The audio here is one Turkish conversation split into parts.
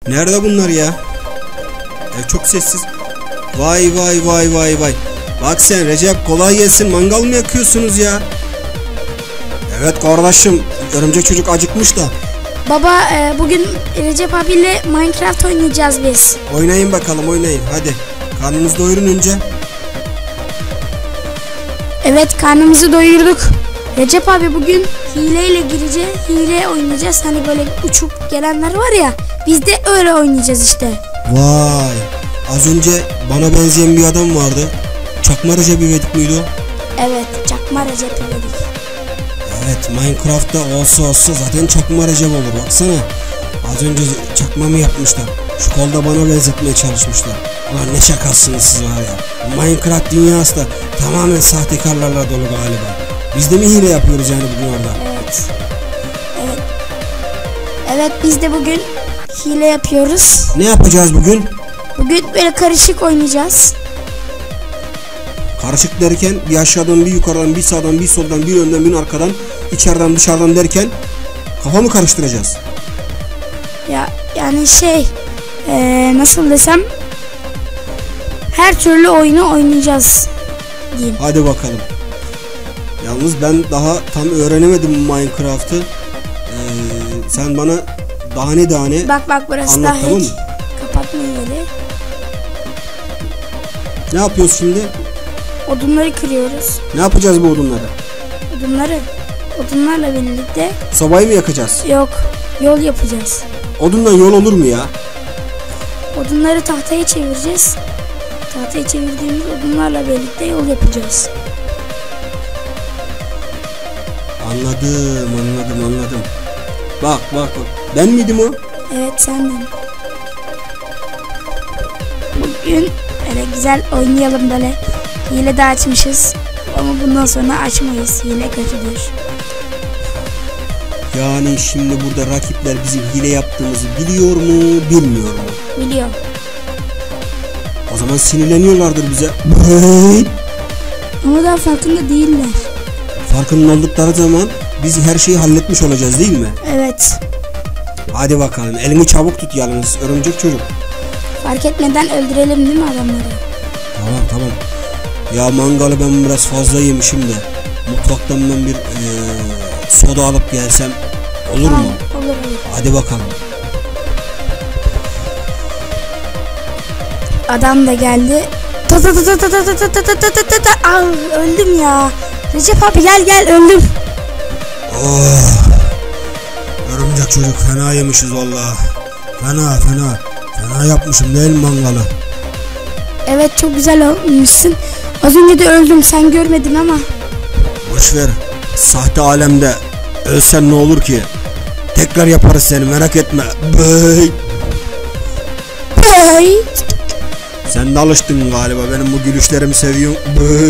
Nerede bunlar ya? Ev çok sessiz. Vay vay vay vay vay. Bak sen Recep, kolay gelsin, mangal mı yakıyorsunuz ya? Evet kardeşim, örümcek çocuk acıkmış da. Baba bugün Recep abiyle Minecraft oynayacağız biz. Oynayın bakalım, oynayın hadi. Karnınızı doyurun önce. Evet, karnımızı doyurduk. Recep abi bugün hileyle gireceğiz, hile oynayacağız. Hani böyle uçup gelenler var ya, biz de öyle oynayacağız işte. Vay, az önce bana benzeyen bir adam vardı. Çakma Recep İvedik miydi o? Evet, çakma Recep İvedik. Evet, Minecraft'ta olsa zaten çakma Recep olur, baksana. Az önce çakma mı yapmışlar? Şu kolda bana benzetmeye çalışmışlar. Ulan ne şakasınız siz var ya. Minecraft dünyası da tamamen sahtekarlarla dolu galiba. Biz de mi hile yapıyoruz yani bugün orada? Evet. Evet, biz de bugün hile yapıyoruz. Ne yapacağız bugün? Bugün böyle karışık oynayacağız. Karışık derken bir aşağıdan bir yukarıdan bir sağdan bir soldan bir önden bir arkadan içeriden dışarıdan derken kafamı karıştıracağız. Ya yani nasıl desem, her türlü oyunu oynayacağız diyeyim. Hadi bakalım. Yalnız ben daha tam öğrenemedim Minecraft'ı. Sen bana daha ne Bak burası anlat, daha tamam mı? Kapatma yeri. Ne yapıyoruz şimdi? Odunları kırıyoruz. Ne yapacağız bu odunları? Odunlarla birlikte Sobayı mı yakacağız? yok, yol yapacağız. Odundan yol olur mu ya? Odunları tahtaya çevireceğiz. Tahtaya çevirdiğimiz odunlarla birlikte yol yapacağız. Anladım. Bak. Ben miydim o? Evet, sendin. Bugün böyle güzel oynayalım böyle. Hile de açmışız. Ama bundan sonra açmayız. Hile kötüdür. Yani şimdi burada rakipler bizim hile yaptığımızı biliyor mu, bilmiyor mu? Biliyorum. O zaman sinirleniyorlardır bize. Ama daha farkında değiller. Farkında oldukları zaman biz her şeyi halletmiş olacağız değil mi? Evet. Hadi bakalım, elini çabuk tut yalnız örümcek çocuk. Fark etmeden öldürelim değil mi adamları? Tamam. Ya mangalı ben biraz fazla yemişim de. Mutfaktan ben bir soda alıp gelsem olur mu? Olur. Hadi bakalım. Adam da geldi. Öldüm ya. Recep abi gel öldüm. Örümcek çocuk fena yemişiz vallahi. Fena yapmışım değil mi mangalı? Evet, çok güzel olmuşsun. Az önce de öldüm, sen görmedin ama. Boşver. Sahte alemde ölsen ne olur ki? Tekrar yaparız seni, merak etme. Hey. Sen de alıştın galiba, benim bu gülüşlerimi seviyorsun.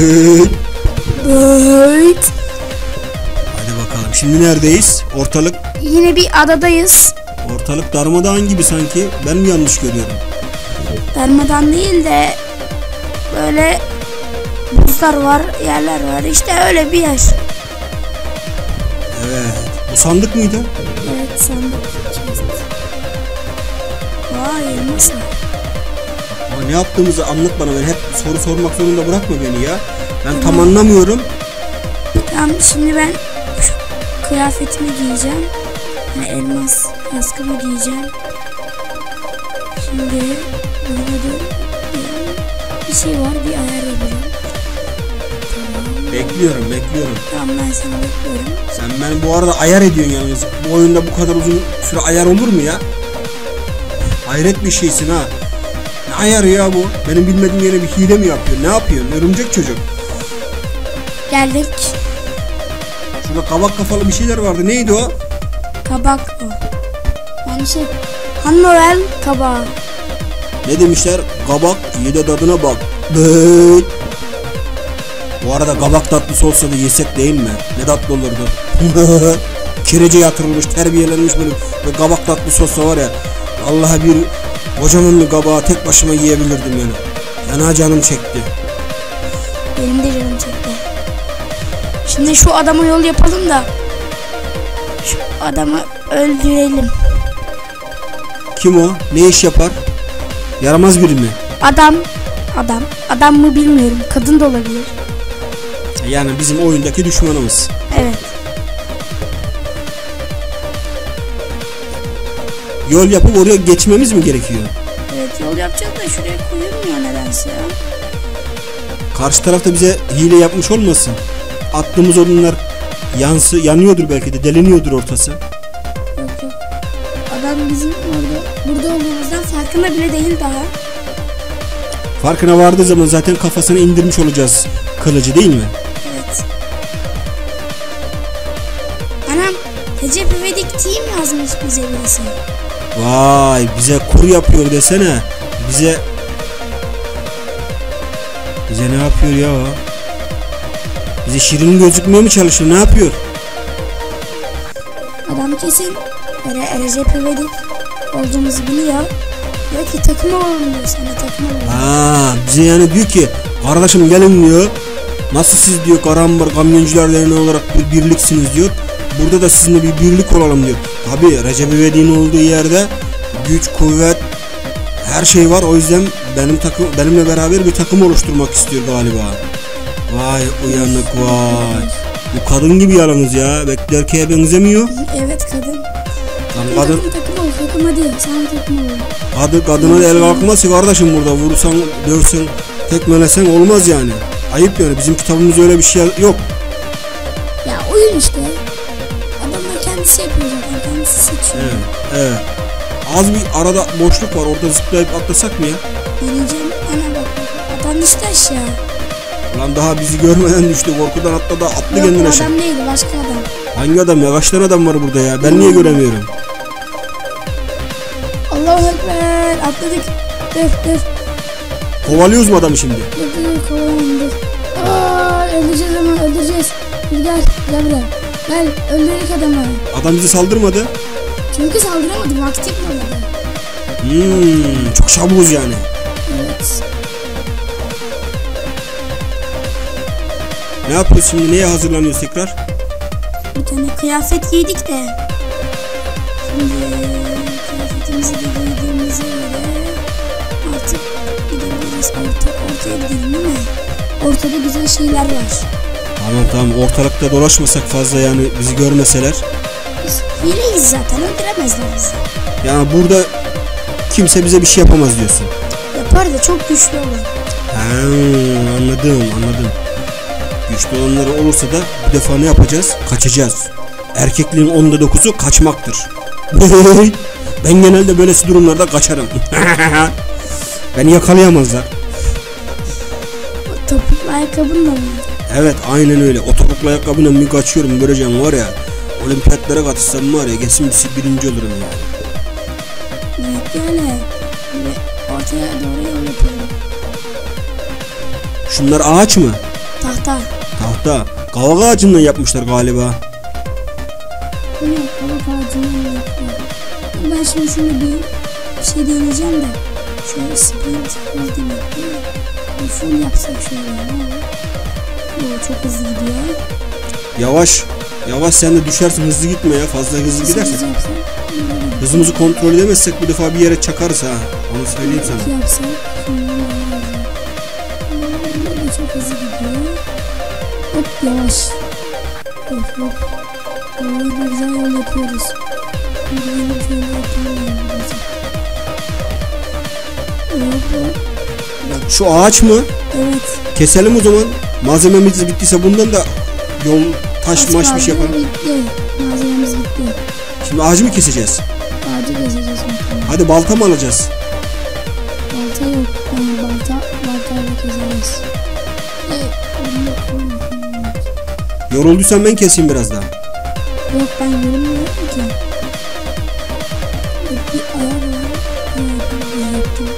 Hadi bakalım, şimdi neredeyiz? Ortalık Yine bir adadayız. Ortalık darmadağın gibi sanki. Ben mi yanlış görüyorum? Darmadan değil de böyle buzlar var, yerler var. İşte öyle bir yer. Evet. Bu sandık mıydı? Evet, sandık. Vay, elmas var. Ama ne yaptığımızı anlat bana. Ben hep soru sormak zorunda bırakma beni ya. Ben tam anlamıyorum. Tamam, şimdi ben şu kıyafetimi giyeceğim. Yani elmas kaskımı giyeceğim. Şimdi burada bir şey var, bir ayar yapacağım. Tamam. Bekliyorum. Tamam, ben seni bekliyorum. Sen beni bu arada ayar ediyorsun yalnız. Bu oyunda bu kadar uzun süre ayar olur mu ya? Hayret bir şeysin ha. Ne ayarı ya bu? Benim bilmediğim yere bir hile mi yapıyor? Ne yapıyorsun örümcek çocuk? Geldik. Şurada kabak kafalı bir şeyler vardı. Neydi o? Kabak o. Yani Noel kabağı. Ne demişler? Kabak ye de tadına bak. Bu arada kabak tatlısı olsa da yesek değil mi? Ne tatlı olurdu. Kirece yatırılmış, terbiyelenmiş böyle kabak tatlısı olsa var ya. Allah'a bir kocaman bir kabağı tek başıma yiyebilirdim yani. Fena canım çekti. Benim de canım çekti. Şimdi şu adama yol yapalım da şu adamı öldürelim. Kim o? Ne iş yapar? Yaramaz biri mi? Adam mı bilmiyorum. Kadın da olabilir. Yani bizim oyundaki düşmanımız. Evet. Yol yapıp oraya geçmemiz mi gerekiyor? Evet, yol yapacağız da şuraya koyulmuyor nedense ya. Karşı tarafta bize hile yapmış olmasın? Attığımız odunlar yanıyordur belki de, deliniyordur ortası. Yok. Adam bizim burada olduğumuzdan farkında bile değil daha. Farkına vardığı zaman zaten kafasına indirmiş olacağız kılıcı, değil mi? Evet. Anam, Recep İvedik team yazmış bize birisi. Vay, bize kur yapıyor desene. Bize ne yapıyor ya? Bize şirin gözükmeye mi çalışıyor? Ne yapıyor? Adam kesin Recep İvedik olduğumuzu biliyor. Diyor ki takım olalım diyor, sana takım olalım. Bize yani diyor ki kardeşim gelin diyor. Nasıl siz diyor Karambar Kamyoncular Derneği olarak bir birliksiniz diyor. Burada da sizinle bir birlik olalım diyor. Tabi Recep İvedik'in olduğu yerde güç, kuvvet, her şey var. O yüzden benimle beraber bir takım oluşturmak istiyor galiba. Vay uyanık vay. Bu kadın gibi yalnız ya. Belki de erkeğe benzemiyor. Evet kadın. Kadın takım ol, takım hadi. Sen takım ol. Kadına da el kalkmaz ki kardeşim burada. Vursan, dövsen, tekmelesen olmaz yani. Ayıp yani. Bizim kitabımızda öyle bir şey yok. Ya oyun işte. Adamlar kendisi yapıyor zaten. Kendisi seçiyor. Evet. Az bir arada boşluk var. Orada zıplayıp atlasak mı ya? Deneyeceğim. Ana bak. Adam işte aşağı. Lan daha bizi görmeden düştü. Korkudan atladı. Attı Yok, kendine o aşağı. adam değil. Başka adam. Hangi adam ya? Kaç tane adam var burada ya? Ben niye göremiyorum? Allahu Ekber. Atladık. Dur. Kovalıyoruz mu adamı şimdi? Dur kovalayalım dur. Öldüreceğiz ama öldüreceğiz. Dur gel buraya. Gel öldürdük adamı. Adam bize saldırmadı. Çünkü saldıramadı. Vakti kalmadı. Çok çabukuz yani. Evet. Ne yapıyoruz şimdi? Neye hazırlanıyoruz tekrar? Bir tane kıyafet giydik de. Şimdi kıyafetimizi de giydiğimize göre artık gidebiliriz. Ortaya gidelim değil mi? Ortada güzel şeyler var. Tamam. Ortalıkta dolaşmasak fazla yani bizi görmeseler. Biz hileyiz zaten. Öldüremezler bizi. Yani burada kimse bize bir şey yapamaz diyorsun. Yapar da çok güçlü olur. Anladım. Güçlü olanları olursa da bu defa ne yapacağız? Kaçacağız. Erkekliğin 9'u kaçmaktır. Ben genelde böylesi durumlarda kaçarım. Beni yakalayamazlar. O topuklu ayakkabın da mı? Evet aynen öyle. O topuklu ayakkabıyla bir kaçıyorum, göreceğim var ya. Olimpiyatlara katılsam var ya, kesin birinci olurum yani. Evet öyle. Ve ortaya doğru yol yapıyorum. Şunlar ağaç mı? Tahta. Kavak ağacından yapmışlar galiba. Bu ne? Kavak ağacından yapıyorum. Ben şimdi şunu bir şey deneyeceğim de. Şöyle sprint demek değil mi? Bir full yapsak şöyle. Ne olur? Bu çok hızlı gidiyor. Yavaş sen de düşersin, hızlı gitme ya, fazla hızlı gidersen. Hızlı yapsak. Hızımızı kontrol edemezsek bu defa bir yere çakarız ha. Onu söyleyeyim sana. Yapsak. Çok hızlı gidiyor. Hop yavaş. Hop. Vallahi güzel yol yapıyoruz. Şöyle yapıyorum. Hop. Şu ağaç mı? Evet. Keselim o zaman. Malzememiz bittiyse bundan da yol taş maş bir şey yapalım. Bitti. Malzememiz bitti. Şimdi ağacı mı keseceğiz? Ağacı keseceğiz muhtemelen. Hadi balta mı alacağız? Balta yok. Baltayla keseriz. Yorulduysan ben keseyim biraz daha. Yok ben yorulmuyorum ki. Bir ayar var. Yaptım.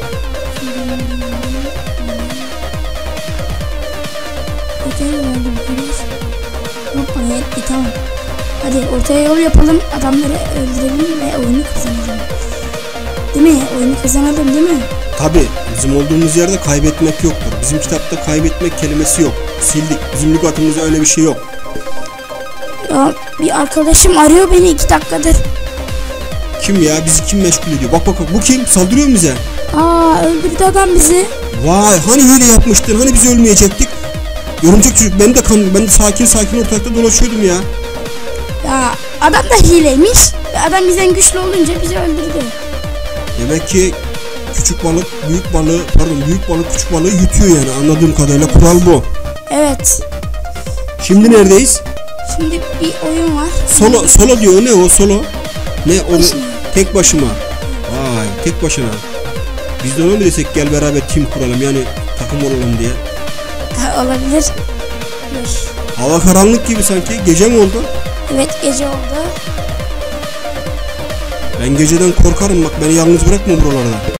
Yeter verdi bu kadar. Hoppa yetti tamam. Hadi ortaya yol yapalım. Adamları öldürelim ve oyunu kazanalım. Değil mi? Oyunu kazanalım değil mi? Tabi bizim olduğumuz yerde kaybetmek yoktur. Bizim kitapta kaybetmek kelimesi yok. Sildik. Bizim lügatımızda öyle bir şey yok. Ya bir arkadaşım arıyor beni 2 dakikadır. Kim ya? Bizi kim meşgul ediyor? Bak bak bak, bu kim? Saldırıyor mu bize? Aa, öldürdü adam bizi. Vay, hani hile yapmıştın? Hani biz ölmeyecektik? Yorumcuk çocuk, ben de sakin sakin ortalıkta dolaşıyordum ya. Ya adam da hileymiş. Adam bizden güçlü olunca bizi öldürdü. Demek ki küçük balık büyük balığı, pardon, büyük balık küçük balığı yutuyor yani, anladığım kadarıyla kural bu. Evet. Şimdi neredeyiz? Şimdi bir oyun var. Solo diyor, ne o solo? Ne o? Başına. Tek başıma. Vay, tek başına. Biz de ona mı desek gel beraber team kuralım, yani takım olalım diye. Ha, olabilir. Dur. Hava karanlık gibi sanki, gece mi oldu? Evet, gece oldu. Ben geceden korkarım, bak beni yalnız bırakma buralarda.